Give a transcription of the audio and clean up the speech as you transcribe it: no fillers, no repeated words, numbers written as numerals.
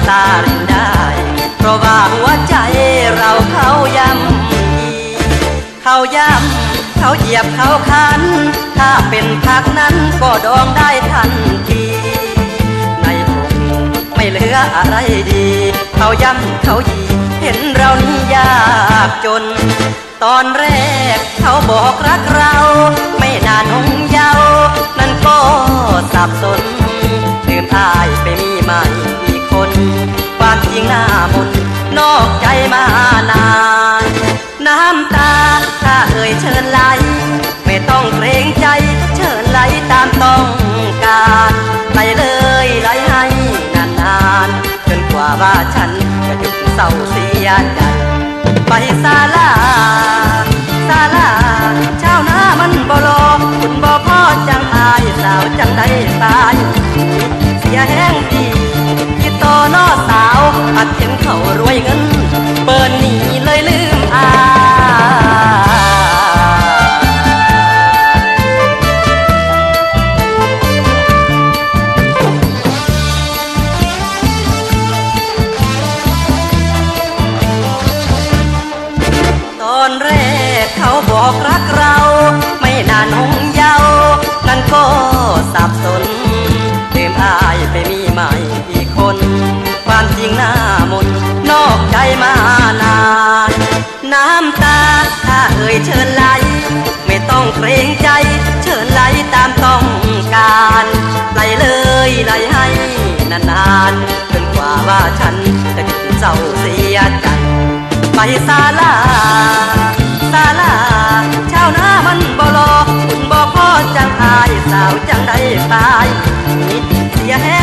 ำตารินได้เพราะว่าหัวใจเราเขาย่ำเขาย่ำเขาเหยียบเขาคันถ้าเป็นผักนั้นก็ดองได้ทันทีในอกไม่เหลืออะไรดีเขาย่ำเขายีเห็นเรานี่ยากจนตอนแรกเขาบอกรักเราไม่นานหงเยาว์นั่นก็สับสนลืมอายไปมีใหม่อีกคนความจริงหน้ามนนอกใจมานานน้ำตาถ้าเอ่ยเชิญไหลไม่ต้องเกรงใจเชิญไหลตามต้องการไหลเลยไหลให้นานๆจนกว่าว่าฉันจะหยุดเศร้าเสียใจไปศาลาชาวนามันบ่รอคุณบ่พ่อจังอายสาวจังได้ตายเสียแห้งดีที่ต่อนอสาวอัดเห็นเขารวยเงินเปิดหนีเลยลืมอตอนแรกเขาบอกรักเราไม่นานหงเยาว์นั่นก็สับสนลืมอายไปมีใหม่อีกคนความจริงหน้ามนนอกใจมานานน้ำตาถ้าเอ่ยเชิญไหลไม่ต้องเกรงใจเชิญไหลตามต้องการไหลเลยไหลให้นานๆจนกว่าว่าฉันจะหยุดเศร้าเสียใจไปศาลาชาวนามันบ่รอคุณบ่พ่อจังอายสาวจังได้ตายเสียแห้